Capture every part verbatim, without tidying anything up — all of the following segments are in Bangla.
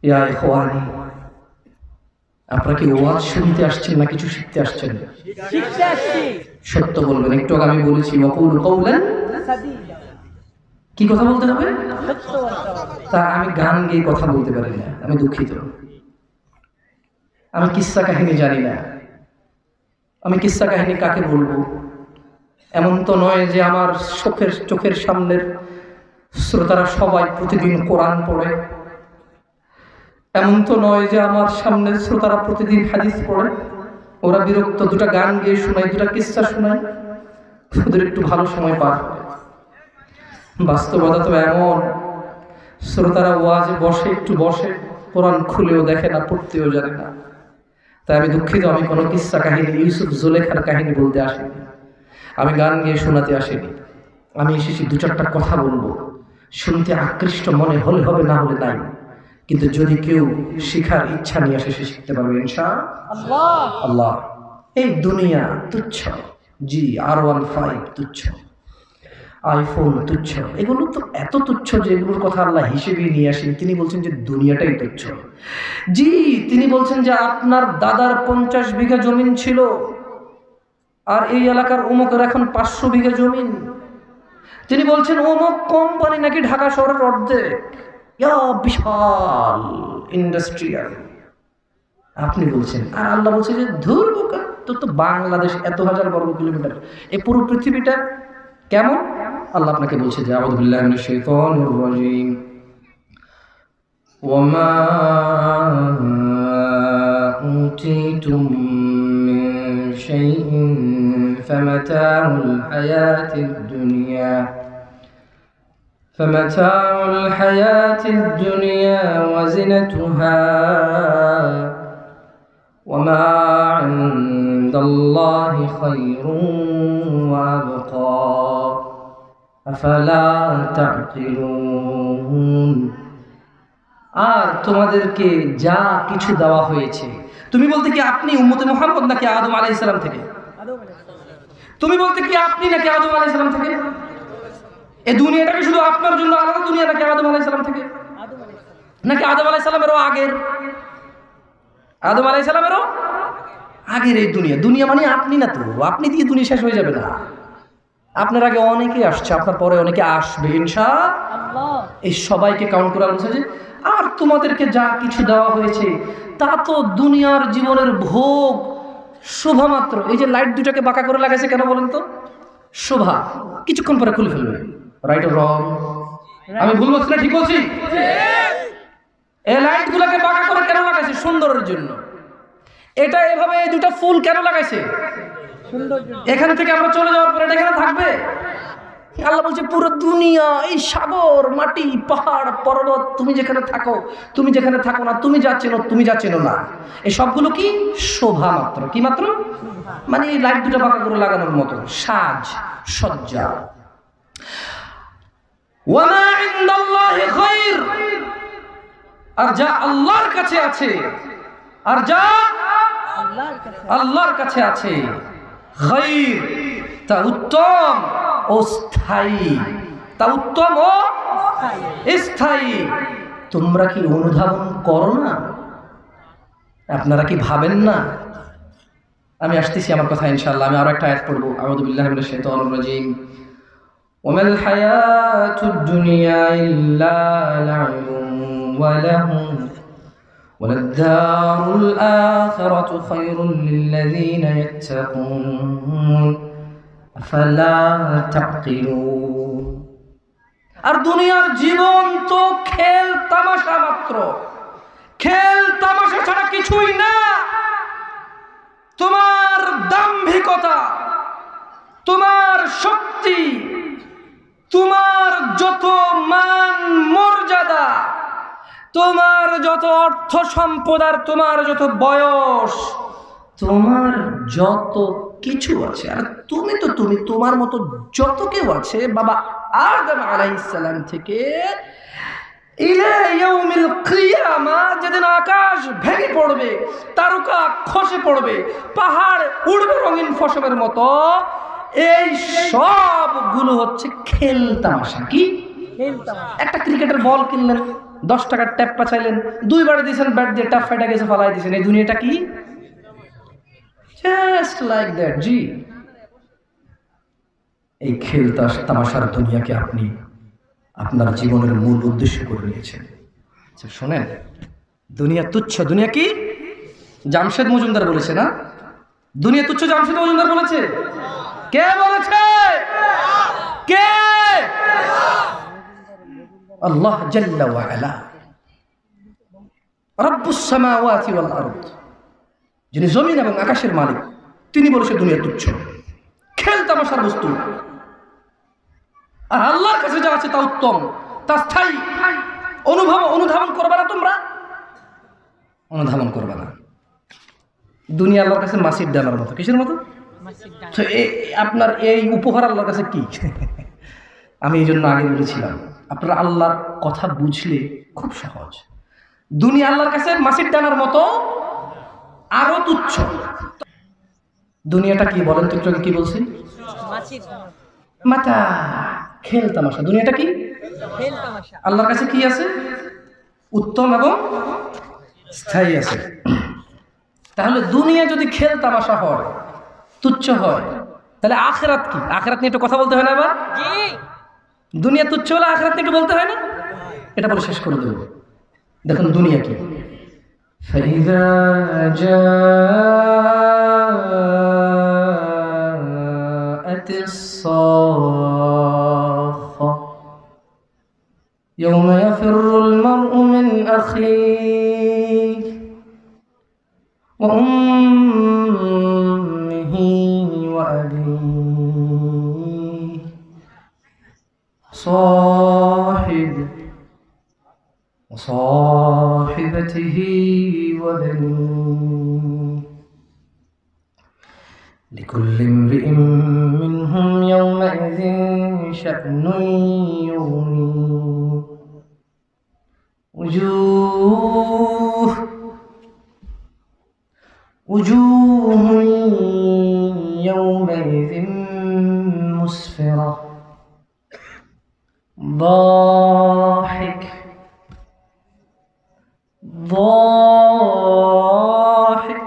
ইয়া ইখওয়ানি, আপনারা কি ওয়াজ শুনতে আসছেন না কিছু শিখতে আসছেন? শিখতে আসছি। সত্য বলবেন। একটু আগে আমি বলেছি ওয়াকুলু কাওলান সাদীদা। কি কথা বলতে হবে? সত্য বলতে হবে। তা আমি গান গেয়ে কথা বলতে পারি না, আমি দুঃখিত। আমি কিস্সা কাহিনী জানি না, আমি কিস্সা কাহিনী কাকে বলবো? এমন তো নয় যে আমার চোখের চোখের সামনের শ্রোতারা সবাই প্রতিদিন কোরআন পড়ে, এমন তো নয় যে আমার সামনের শ্রোতারা প্রতিদিন হাদিস পড়ে। ওরা বিরক্ত, দুটা গান গিয়ে শোনায়, দুটা কিস্সা শোনায়, ওদের একটু ভালো সময় পার হয়। বাস্তবতা তো এমন, শ্রোতারা ওয়াজে বসে, একটু বসে, কোরআন খুলেও দেখে না, পড়তেও জানে না। তাই আমি দুঃখিত, আমি কোনো কিস্সা কাহিনী, ইউসুফ জুলেখার কাহিনী বলতে আসিনি, আমি গান গিয়ে শোনাতে আসিনি। আমি এসেছি দু চারটা কথা বলবো, শুনতে আকৃষ্ট মনে হলে হবে, না হলে নাই। কিন্তু যদি কেউ শিখার ইচ্ছা নিয়ে আসে, সে শিখতে পারবে ইনশাআল্লাহ। আল্লাহ। এই দুনিয়া তুচ্ছ, জি, আর ওয়ান ফাইভ তুচ্ছ, আইফোন তুচ্ছ, এগুলো তো এত তুচ্ছ যে এগুলোর কথা আল্লাহ হিসেবেই নিয়ে আসেন। তিনি বলছেন যে দুনিয়াটাই তুচ্ছ। জি, তিনি বলছেন যে আপনার দাদার পঞ্চাশ বিঘা জমিন ছিল, আর এই এলাকার অমুকের এখন পাঁচশো বিঘা জমিন। তিনি বলছেন অমুক কোম্পানি নাকি ঢাকা শহরের অর্ধেক, ইয়া বিশাল ইন্ডাস্ট্রিয়াল। আপনি বলছেন, আর আল্লাহ বলছে যে ধুর বোকা, তোর তো বাংলাদেশ এত হাজার বর্গ কিলোমিটার, এই পুরো পৃথিবীটা কেমন? আল্লাহ আপনাকে বলছে যে আউযু বিল্লাহি মিনাশ শাইতানির রাজীম, ওয়ামা উতীতুম মিন শাইইন ফামাতাউল হায়াতিদ দুনিয়া ফামাতাউল হায়াতিদ দুনিয়া ওয়া জিনাতুহা ওয়ামা ইনদাল্লাহি খায়রুন ওয়া আবকা আফালা তা'কিলুন। আর তোমাদেরকে যা কিছু দেওয়া হয়েছে, তুমি বলতে কি আপনি উম্মতে মুহাম্মদ নাকি আদম আলাইহিস সালাম থেকে? তুমি বলতে কি আপনি নাকি আদম আলাইহিস সালাম থেকে? এই দুনিয়াটাকে শুধু আপনার জন্য আলাদা দুনিয়া নাকি আদম আলাইহিস সালাম থেকে, নাকি আদম আলাইহিস সালামেরও আগের? আদম আলাইহিস সালামেরও আগের এই দুনিয়া। দুনিয়া মানে আপনি না তো, আপনি দিয়ে দুনিয়া শেষ হয়ে যাবে না। আপনার আগে অনেকে আসছে, আপনার পরে অনেকে আসবে ইনশাআল্লাহ। এই সবাইকে কাউন্ট করে বলছে যে আর তোমাদেরকে যা কিছু দেওয়া হয়েছে তা তো দুনিয়ার জীবনের ভোগ শোভা মাত্র। এই যে লাইট দুটাকে বাঁকা করে লাগাইছে কেন বলেন তো? শোভা, কিছুক্ষণ পরে খুলে ফেলবে। Right or wrong? আমি ভুল বলছি না ঠিক বলছি? এই লাইট গুলাকে বাঁকা করে কেন লাগাইছে? সুন্দরের জন্য। এটা এভাবে এই দুটা ফুল কেন লাগাইছে? এখান থেকে আমরা চলে যাওয়ার পরে এটা এখানে থাকবে? আল্লাহ বলছে পুরো দুনিয়া, এই সাগর, মাটি, পাহাড়, পর্বত, তুমি যেখানে থাকো, তুমি যেখানে থাকো না, তুমি যা চেনো, তুমি যা চেনো না, এই সবগুলো কি শোভা মাত্র। কি মাত্র? মানে এই লাইট দুটা বাঁকা করে লাগানোর মতো সাজ সজ্জা। ওয়ামা ইনদাল্লাহি খায়র, আর যা আল্লাহর কাছে আছে, আর যা আল্লাহর কাছে আছে, খায়র, তা উত্তম ও স্থায়ী, তা উত্তম ও স্থায়ী। তোমরা কি অনুধাবন করো না? আপনারা কি ভাবেন না? আমি আসতেছি আমার কথা ইনশাআল্লাহ। আমি আরো একটা আয়াত পড়বো। আউযু বিল্লাহি মিনাশ শাইতানির রাজীম। ওয়ামাল হায়াতুদ দুনিয়া ইল্লা লা'ibun ওয়া লাহু ওয়ালাদ-দারুল আখিরাতু খায়রুল লিল্লাযীনা ইয়াত্তাকুন আফালা তা'কিলুন। আর দুনিয়ার জীবন তো খেল তামাশা মাত্র, খেল তামাশা ছাড়া কিছুই না। তোমার দাম্ভিকতা, তোমার শক্তি, তোমার যত মান মর্যাদা, তোমার যত অর্থ সম্পদ, আর তোমার যত বয়স, তোমার যত কিছু আছে, আর তুমি তো তুমি তোমার মতো যত কেউ আছে বাবা আদম আলাইহিস সালাম থেকে ইলা ইয়াউমিল কিয়ামা, যেদিন আকাশ ভেঙে পড়বে, তারকা খসে পড়বে, পাহাড় উড়বে রঙিন ফসলের মতো, এই সবগুলো হচ্ছে খেল তামাশা। কি? একটা ক্রিকেটের বল কিনলেন, দশ টাকার ট্যাপটা চাইলেন, দুইবার দিয়েছেন, ব্যাট দিয়ে ট্যাপ ফাইটা গেছে, ফালাই দিয়েছেন। এই দুনিয়াটা কি? Just like that. জি, এই খেল তামাশার দুনিয়াকে আপনি আপনার জীবনের মূল উদ্দেশ্য করে নিয়েছেন। আচ্ছা শোনেন, দুনিয়া তুচ্ছ। দুনিয়া কি? জামশেদ মজুমদার বলেছে না? দুনিয়া তুচ্ছ জামশেদ মজুমদার বলেছে? কে বলেছে? কে? আল্লাহ জাল্লা ওয়া আলা, রব্বুস সামাওয়াতি ওয়াল আরদ, যিনি জমিন এবং আকাশের মালিক, তিনি বলেছে দুনিয়া তুচ্ছ, খেল তামাশার বস্তু। আর আল্লাহর কাছে যা আছে তা উত্তম, তা স্থায়ী। অনুভব অনুধাবন করবে না, তোমরা অনুধাবন করবে না। দুনিয়া আল্লাহর কাছে মাসির ডালার মতো। কিসের মতো? তো আপনার এই উপহার আল্লাহর কাছে কি? আমি এই জন্য আগে বলেছিলাম, আপনারা আল্লাহর কথা বুঝলে খুব সহজ। দুনিয়া আল্লাহর কাছে মাসির ডানার মতো, আরো তুচ্ছ। দুনিয়াটা কি বলেন তো? একটু কি বলছি? মাতা, খেল তামাশা। দুনিয়াটা কি? আল্লাহর কাছে কি আছে? উত্তম এবং স্থায়ী আছে। তাহলে দুনিয়া যদি খেল তামাশা হয়, তুচ্ছ হয়, তাহলে আখিরাত কি? আখিরাত নিয়ে একটু কথা বলতে হয় না? এবার দুনিয়া তুচ্ছ হলে আখিরাত নিয়ে একটু বলতে হয় না? এটা বলে শেষ করে দেব। দেখুন দুনিয়া কি। فإذا جاءت الصاخة يوم يفر المرء من أخيه وأمه وأبيه صاحب وصاحبته وبنيه لكل امرئ منهم يومئذ شأن يغنيه وجوه وجوه يومئذ مسفرة ضاحك ضاحك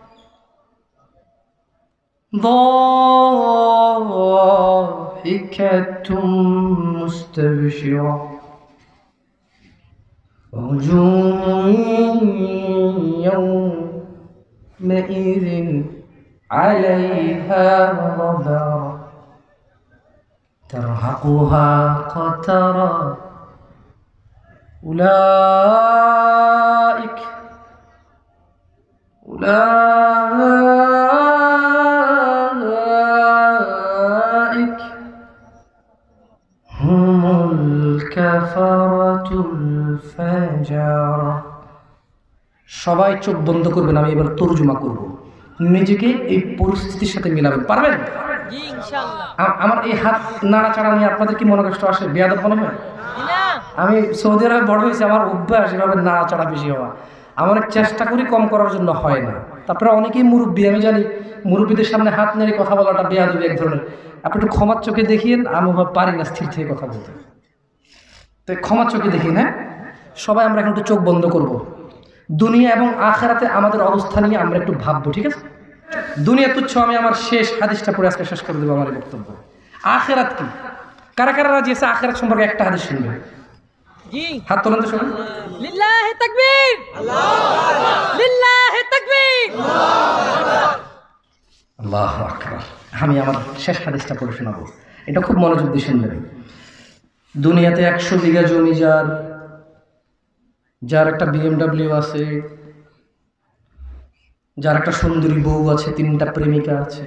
ضاحكة مستبشرة ووجوه يومئذ عليها غبرة ترهقها قترة أولئك أولئك هم الكفرة الفجرة। সবাই চোখ বন্ধ করবেন, আমি এবার তর্জমা করব। নিজেকে এই পরিস্থিতির সাথে মিলাবেন, পারবেন? জি ইনশাআল্লাহ। আমার এই হাত নাড়াচাড়া নিয়ে আপনাদের কি মনে কষ্ট আসে? বেয়াদব মনে হয়? আমি সৌদি আরবে বড় হয়েছি, আমার অভ্যাস এভাবে নাড়াচাড়া বেশি হওয়া। আমার চেষ্টা করি কম করার জন্য, হয় না। তারপরে অনেকেই মুরব্বী, আমি জানি মুরব্বীদের সামনে হাত নেড়ে কথা বলাটা বেয়াদবি এক ধরনের। আপনি একটু ক্ষমার চোখে দেখিয়েন, আমি পারি না স্থির থেকে কথা বলতে, তো ক্ষমার চোখে দেখি না। সবাই আমরা এখন একটু চোখ বন্ধ করব। দুনিয়া এবং আখিরাতে আমাদের অবস্থা নিয়ে আমরা একটু ভাববো, ঠিক আছে? দুনিয়া তুচ্ছ, আমি আমার শেষ হাদিসটা পড়ে আজকে শেষ করে দেবো আমার বক্তব্য। আখিরাত কি? কারা কারা রাজি আছে আখিরাত সম্পর্কে একটা হাদিস শুনবে? জি, হাত তোলেন তো সবাই। লিল্লাহি তাকবীর, আল্লাহু আকবার, লিল্লাহি তাকবীর, আল্লাহু আকবার। আমি আমার শেষ হাদিসটা পড়ে শোনাবো, এটা খুব মনোযোগ দিয়ে শুনবেন। দুনিয়াতে একশো বিঘা জমি যার, যার একটা বিএমডাব্লিউ আছে, যার একটা সুন্দরী বউ আছে, তিনটা প্রেমিকা আছে,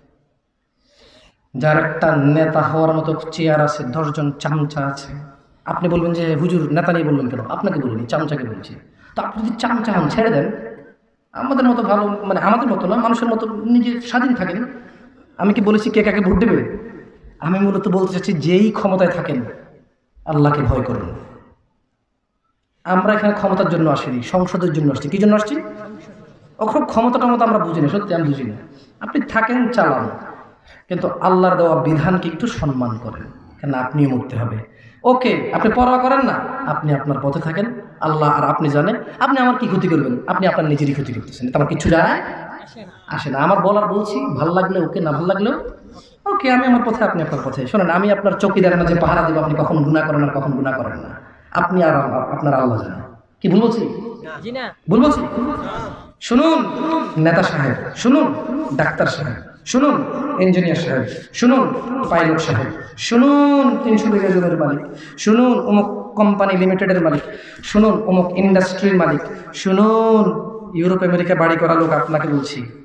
যার একটা নেতা হওয়ার মতো চেয়ার আছে, দশজন চামচা আছে। আপনি বলবেন যে হুজুর নেতা নিয়ে বললেন কেন? আপনাকে বলিনি, চামচাকে বলছি। তো আপনি যদি চামচা হন, ছেড়ে দেন, আমাদের মতো ভালো, মানে আমাদের মতো না, মানুষের মতো নিজে স্বাধীন থাকেন। আমি কি বলেছি কে কাকে ভোট দেবে? আমি মূলত বলতে চাচ্ছি, যেই ক্ষমতায় থাকেন আল্লাহকে ভয় করুন। আমরা এখানে ক্ষমতার জন্য আসিনি, সংসদের জন্য আসছি। কি জন্য আসছি? ও খুব ক্ষমতাটার মতো আমরা বুঝি না, সত্যি আমি বুঝি না। আপনি থাকেন, চালান, কিন্তু আল্লাহর দেওয়া বিধানকে একটু সম্মান করেন। না আপনিও মরতে হবে। ওকে, আপনি পরোয়া করেন না, আপনি আপনার পথে থাকেন, আল্লাহ আর আপনি জানেন। আপনি আমার কি ক্ষতি করবেন? আপনি আপনার নিজেরই ক্ষতি করতেছেন, এটা আমার কিছু যায় আসে না। আমার বলার বলছি, ভাল লাগলে ওকে, না ভাল লাগলেও ওকে, আমি আমার পথে, আপনি আপনার পথে। শোনেন, আমি আপনার চৌকিদার না যে পাহারা দেবো, আপনি কখন গুনাহ করেন আর কখন গুনাহ করেন না, আপনি আর আল্লাহ- আপনার আল্লাহ জানেন। কি ভুল বলছি? জি না ভুল বলছি? শুনুন নেতা সাহেব, শুনুন ডাক্তার সাহেব, শুনুন ইঞ্জিনিয়ার সাহেব, শুনুন পাইলট সাহেব, শুনুন তিনশো বিঘা জমির মালিক, শুনুন অমুক কোম্পানি লিমিটেডের মালিক, শুনুন অমুক ইন্ডাস্ট্রির মালিক, শুনুন ইউরোপ আমেরিকা বাড়ি করা লোক, আপনাকে বলছি